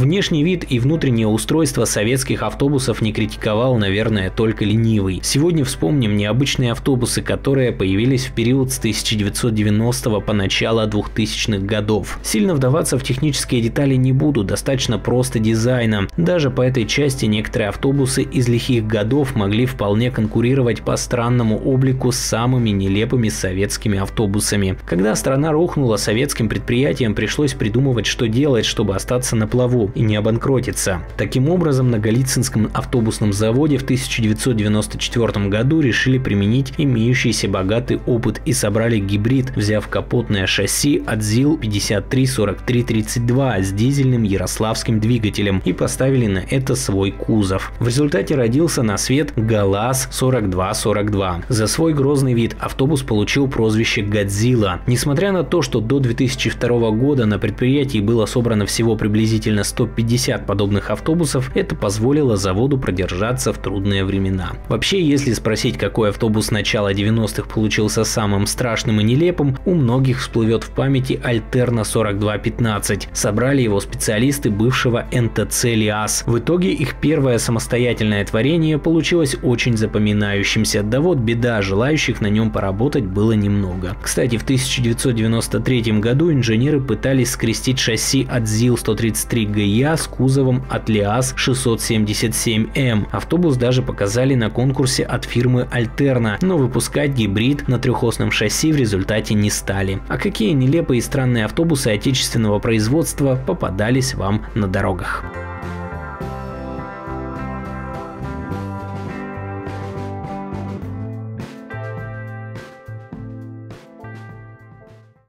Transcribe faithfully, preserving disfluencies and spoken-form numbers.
Внешний вид и внутреннее устройство советских автобусов не критиковал, наверное, только ленивый. Сегодня вспомним необычные автобусы, которые появились в период с тысяча девятьсот девяностого по начало двухтысячных годов. Сильно вдаваться в технические детали не буду, достаточно просто дизайна. Даже по этой части некоторые автобусы из лихих годов могли вполне конкурировать по странному облику с самыми нелепыми советскими автобусами. Когда страна рухнула, советским предприятиям пришлось придумывать, что делать, чтобы остаться на плаву и не обанкротиться. Таким образом, на Голицынском автобусном заводе в тысяча девятьсот девяносто четвёртом году решили применить имеющийся богатый опыт и собрали гибрид, взяв капотное шасси от ЗИЛ пятьдесят три сорок три тридцать два с дизельным ярославским двигателем и поставили на это свой кузов. В результате родился на свет ГАЛАЗ сорок два сорок два. За свой грозный вид автобус получил прозвище «Годзилла». Несмотря на то, что до две тысячи второго года на предприятии было собрано всего приблизительно сто пятьдесят подобных автобусов, это позволило заводу продержаться в трудные времена. Вообще, если спросить, какой автобус начала девяностых получился самым страшным и нелепым, у многих всплывет в памяти Альтерна сорок два пятнадцать. Собрали его специалисты бывшего эн тэ цэ ЛиАЗ. В итоге их первое самостоятельное творение получилось очень запоминающимся, да вот беда, желающих на нем поработать было немного. Кстати, в тысяча девятьсот девяносто третьем году инженеры пытались скрестить шасси от ЗИЛ сто тридцать три гэ и а с кузовом от ЛиАЗ шестьсот семьдесят семь эм. Автобус даже показали на конкурсе от фирмы Альтерна, но выпускать гибрид на трехосном шасси в результате не стали. А какие нелепые и странные автобусы отечественного производства попадались вам на дорогах?